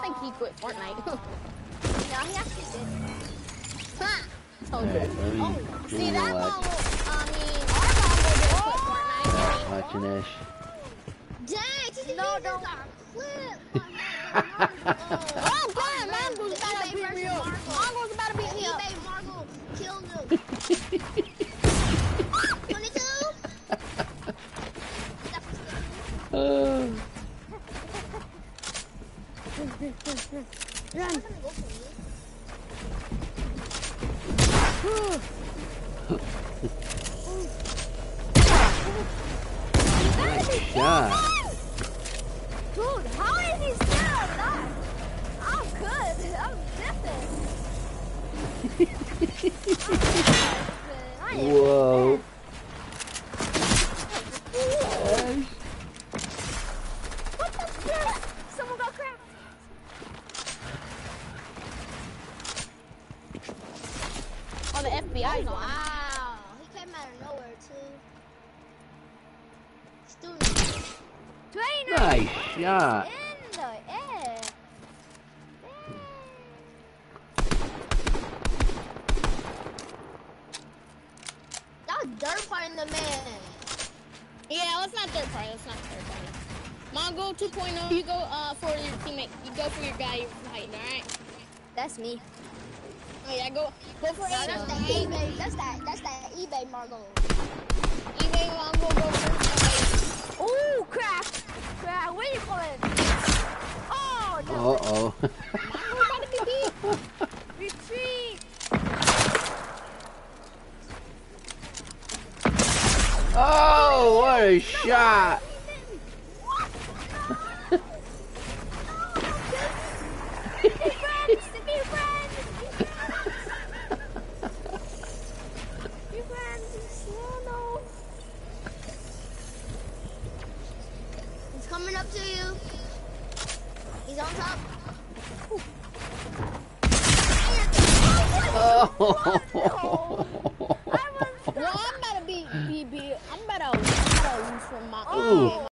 think he quit Fortnite. No, he actually did. Okay. Oh, see that Mongo, our Mongo didn't quit Fortnite. Watching Ash. Dang, just no, don't clip. Oh, damn, Mongo's about to beat me up. Mongo's about to beat me up. eBay Margo killed him. 22? Run. Yeah. Dude, how is he still alive? I'm good. I'm different. Whoa. What the shit? Someone got cracked. Oh, the FBI's on. Wow. He came out of nowhere, too. Still 29. Nice shot. In the air. That was dirt fighting the man. Yeah, let's not third party. Let's not third party. Mongo 2.0, you go for your teammate. You go for your guy you're fighting, alright? That's me. Oh yeah, go for No, A. that's that eBay. That's that eBay Margo. eBay Mongo, go for Ooh, crack. Crack. Where you going? Oh, no. Uh-oh. Mongo about to be beat. Retreat. Oh, what a shot. He's coming up to you. He's on top. Oh. Well, I'm about to be I'm about to lose from my